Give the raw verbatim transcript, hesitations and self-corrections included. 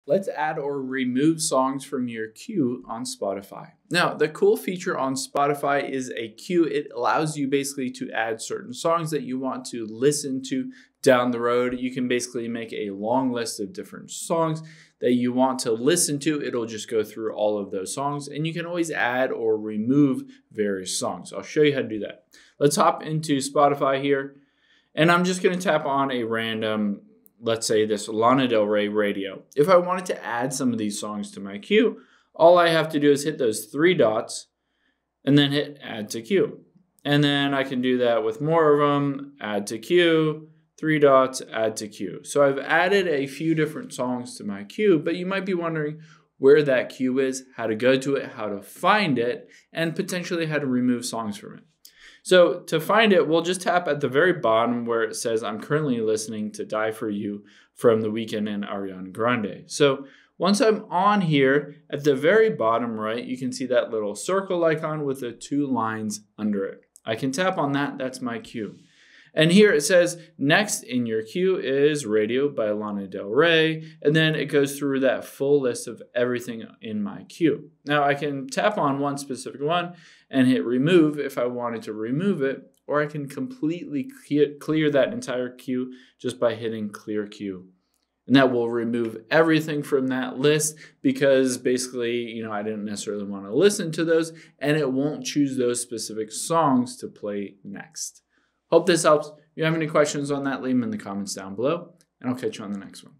let's add or remove songs from your queue on Spotify. Now, the cool feature on Spotify is a queue. It allows you basically to add certain songs that you want to listen to down the road. You can basically make a long list of different songs that you want to listen to. It'll just go through all of those songs, and you can always add or remove various songs. I'll show you how to do that. Let's hop into Spotify here, and I'm just going to tap on a random, let's say this Lana Del Rey Radio. If I wanted to add some of these songs to my queue, all I have to do is hit those three dots and then hit add to queue. And then I can do that with more of them, add to queue, three dots, add to queue. So I've added a few different songs to my queue, but you might be wondering where that queue is, how to go to it, how to find it, and potentially how to remove songs from it. So to find it, we'll just tap at the very bottom where it says, I'm currently listening to Die For You from The Weeknd and Ariana Grande. So once I'm on here, at the very bottom right, you can see that little circle icon with the two lines under it. I can tap on that, that's my queue. And here it says, next in your queue is Radio by Lana Del Rey. And then it goes through that full list of everything in my queue. Now I can tap on one specific one and hit remove if I wanted to remove it, or I can completely clear that entire queue just by hitting clear queue. And that will remove everything from that list because basically, you know, I didn't necessarily want to listen to those, and it won't choose those specific songs to play next. Hope this helps. If you have any questions on that, leave them in the comments down below, and I'll catch you on the next one.